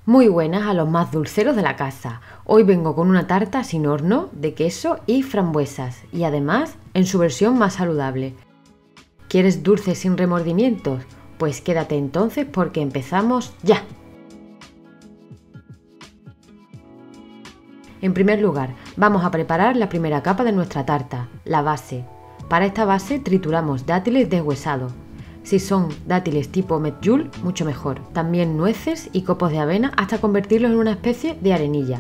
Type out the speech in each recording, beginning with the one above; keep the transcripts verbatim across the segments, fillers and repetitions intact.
Muy buenas a los más dulceros de la casa. Hoy vengo con una tarta sin horno de queso y frambuesas y además en su versión más saludable. ¿Quieres dulces sin remordimientos? Pues quédate entonces porque empezamos ya. En primer lugar, vamos a preparar la primera capa de nuestra tarta, la base. Para esta base trituramos dátiles deshuesados. Si son dátiles tipo medjool, mucho mejor. También nueces y copos de avena hasta convertirlos en una especie de arenilla.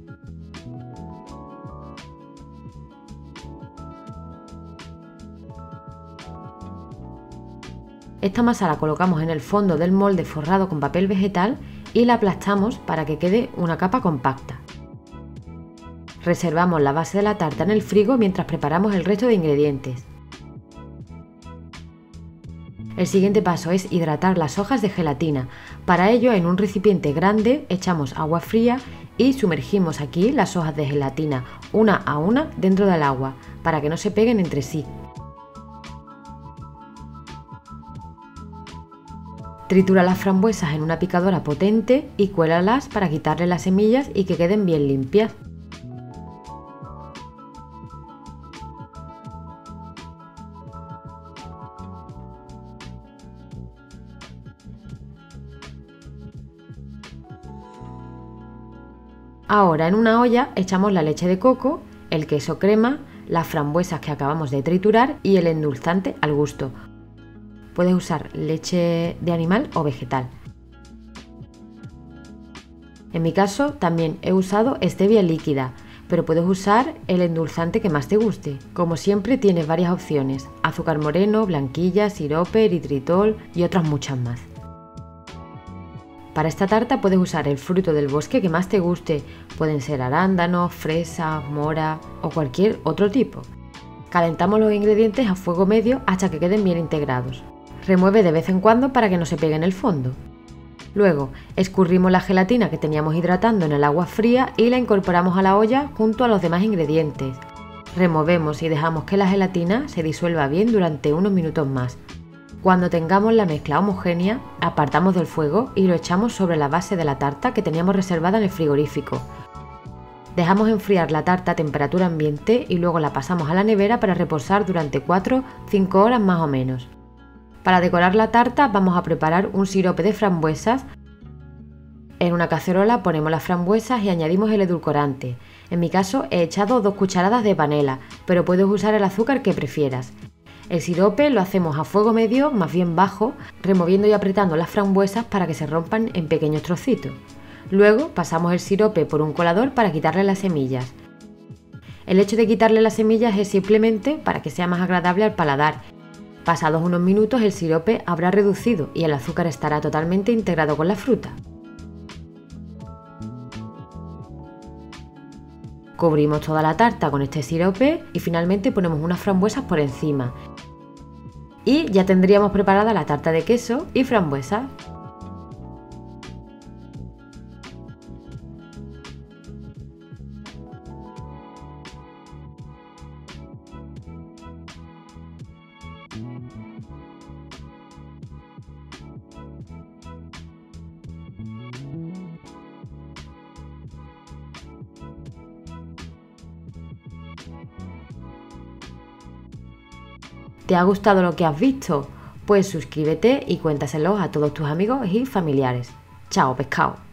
Esta masa la colocamos en el fondo del molde forrado con papel vegetal y la aplastamos para que quede una capa compacta. Reservamos la base de la tarta en el frigo mientras preparamos el resto de ingredientes. El siguiente paso es hidratar las hojas de gelatina. Para ello, en un recipiente grande echamos agua fría y sumergimos aquí las hojas de gelatina una a una dentro del agua para que no se peguen entre sí. Tritura las frambuesas en una picadora potente y cuélalas para quitarle las semillas y que queden bien limpias. Ahora en una olla echamos la leche de coco, el queso crema, las frambuesas que acabamos de triturar y el endulzante al gusto. Puedes usar leche de animal o vegetal. En mi caso también he usado stevia líquida, pero puedes usar el endulzante que más te guste. Como siempre tienes varias opciones: azúcar moreno, blanquilla, sirope, eritritol y otras muchas más. Para esta tarta puedes usar el fruto del bosque que más te guste, pueden ser arándanos, fresas, mora o cualquier otro tipo. Calentamos los ingredientes a fuego medio hasta que queden bien integrados. Remueve de vez en cuando para que no se pegue en el fondo. Luego, escurrimos la gelatina que teníamos hidratando en el agua fría y la incorporamos a la olla junto a los demás ingredientes. Removemos y dejamos que la gelatina se disuelva bien durante unos minutos más. Cuando tengamos la mezcla homogénea, apartamos del fuego y lo echamos sobre la base de la tarta que teníamos reservada en el frigorífico. Dejamos enfriar la tarta a temperatura ambiente y luego la pasamos a la nevera para reposar durante cuatro a cinco horas más o menos. Para decorar la tarta vamos a preparar un sirope de frambuesas. En una cacerola ponemos las frambuesas y añadimos el edulcorante. En mi caso he echado dos cucharadas de panela, pero puedes usar el azúcar que prefieras. El sirope lo hacemos a fuego medio, más bien bajo, removiendo y apretando las frambuesas para que se rompan en pequeños trocitos. Luego pasamos el sirope por un colador para quitarle las semillas. El hecho de quitarle las semillas es simplemente para que sea más agradable al paladar. Pasados unos minutos el sirope habrá reducido y el azúcar estará totalmente integrado con la fruta. Cubrimos toda la tarta con este sirope y finalmente ponemos unas frambuesas por encima. Y ya tendríamos preparada la tarta de queso y frambuesa. ¿Te ha gustado lo que has visto? Pues suscríbete y cuéntaselo a todos tus amigos y familiares. ¡Chao, pescado!